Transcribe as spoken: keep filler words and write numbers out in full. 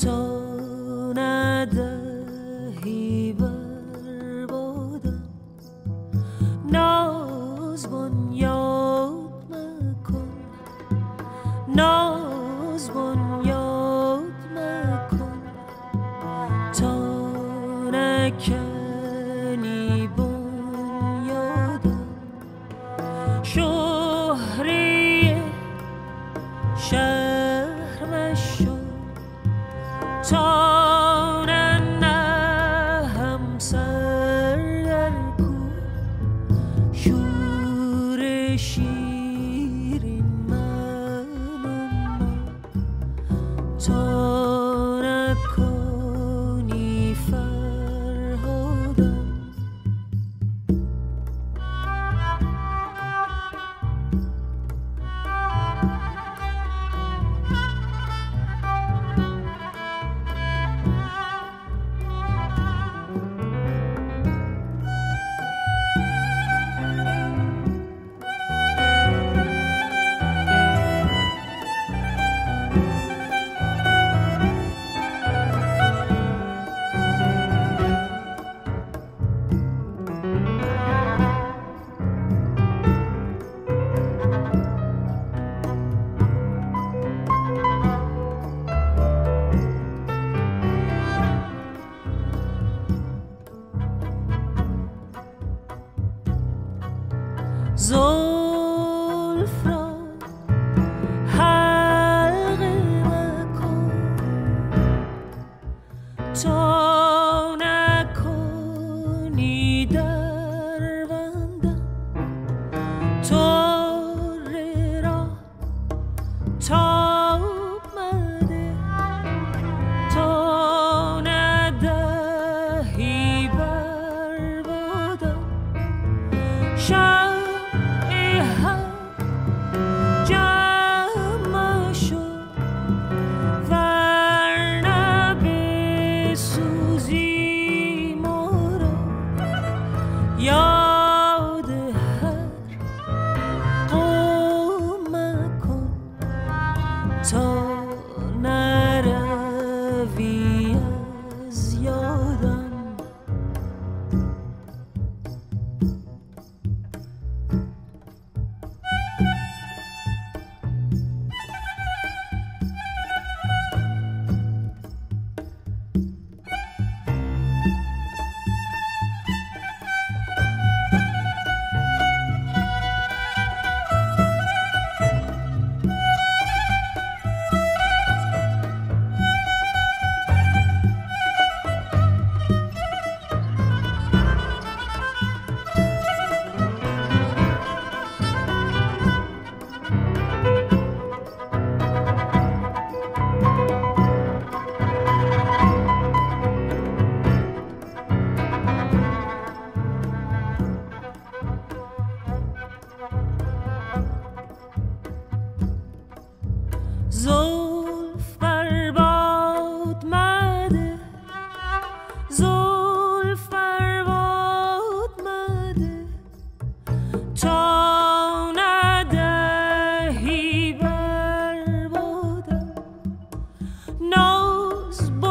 تا ندهی بر بادم ناز بنیاد مکن ناز بنیاد مکن تا نکنی بنیادم شهری شهر مشو تا ننهم سر در کو شور شیرین من و ما تا نکنی فرهادم زلف را حلقه مکن تا نکنی در بندم طره را تاب مده تا ندهی بر بادم زلف بر باد مده زلف بر باد مده تا ندهی بر بادم ناز